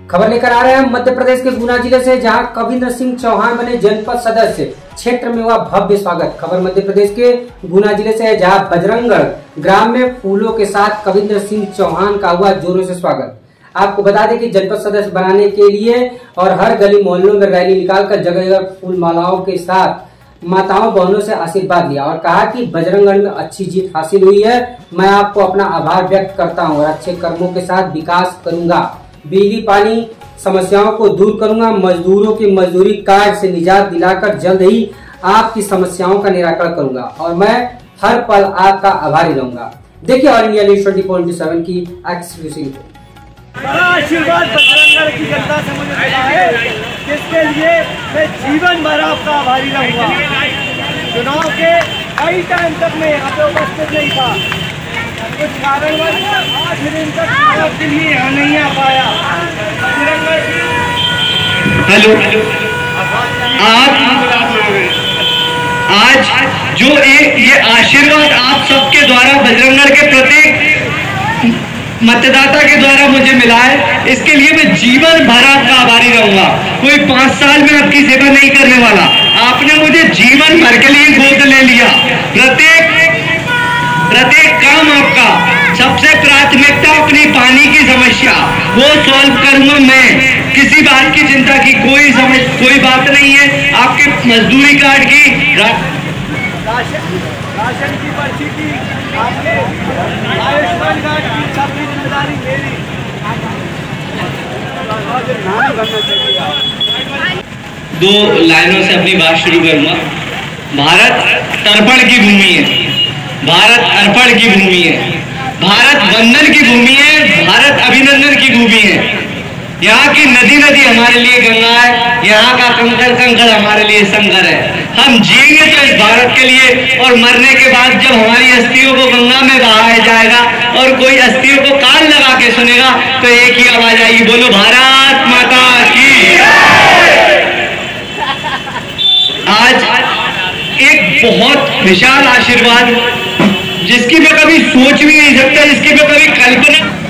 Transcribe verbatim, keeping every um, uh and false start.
खबर लेकर आ रहे हैं मध्य प्रदेश के गुना जिले से, जहां कविंद्र सिंह चौहान बने जनपद सदस्य। क्षेत्र में हुआ भव्य स्वागत। खबर मध्य प्रदेश के गुना जिले से है, जहां बजरंगगढ़ ग्राम में फूलों के साथ कविंद्र सिंह चौहान का हुआ जोरों से स्वागत। आपको बता दें कि जनपद सदस्य बनाने के लिए और हर गली मोहल्लों में रैली निकालकर जगह जगह फूल मालाओं के साथ माताओं बहनों से आशीर्वाद लिया और कहा कि बजरंगगढ़ में अच्छी जीत हासिल हुई है। मैं आपको अपना आभार व्यक्त करता हूं और अच्छे कर्मों के साथ विकास करूंगा। बिजली पानी समस्याओं को दूर करूंगा। मजदूरों की मजदूरी कार्ड से निजात दिलाकर जल्द ही आपकी समस्याओं का निराकरण करूंगा और मैं हर पल आपका आभारी रहूंगा। देखिए all India news twenty four into seven की एक्सक्लूसिव रिपोर्ट। बड़ा आशीर्वाद बजरंगगढ़ की जनता से मुझे मिला है, जिसके लिए मैं जीवन भर आपका आभारी रहूंगा। चुनाव के कई टाइम तक मैं यहाँ पे उपस्थित नहीं था, कुछ कारणवश आठ दिन तक चुनाव के लिए यहाँ नहीं आ पाया। हेलो, आप आज जो एक ये आशीर्वाद आप सबके द्वारा बजरंगगढ़ के प्रत्येक मतदाता के द्वारा मुझे मिला है, इसके लिए मैं जीवन भर आपका आभारी रहूंगा। कोई पांच साल में आपकी सेवा नहीं करने वाला, आपने मुझे जीवन भर के लिए गोद ले लिया। प्रत्येक प्रत्येक काम आपका, सबसे प्राथमिकता अपनी पानी की समस्या वो सॉल्व करूंगा मैं। किसी बात की चिंता की कोई समझ कोई बात नहीं है। आपके मजदूरी कार्ड की राशन राशन की पर्ची की, आपने आयुष्मान कार्ड की, सबकी जिम्मेदारी मेरी। दो लाइनों से अपनी बात शुरू करूंगा। भारत तर्पण की भूमि है, भारत अर्पण की भूमि है, भारत वंदन की भूमि है, भारत अभिनंदन की भूमि है। यहाँ की नदी नदी हमारे लिए गंगा है, यहाँ का कंकड़ कंकड़ हमारे लिए शंकर है। हम जिएंगे तो इस भारत के लिए, और मरने के बाद जब हमारी अस्थियों को गंगा में बहाया जाएगा और कोई अस्थियों को कान लगा के सुनेगा तो एक ही आवाज आएगी, बोलो भारत माता की। आज एक बहुत विशाल आशीर्वाद, जिसकी मैं कभी सोच भी नहीं सकता, जिसकी मैं कभी कल्पना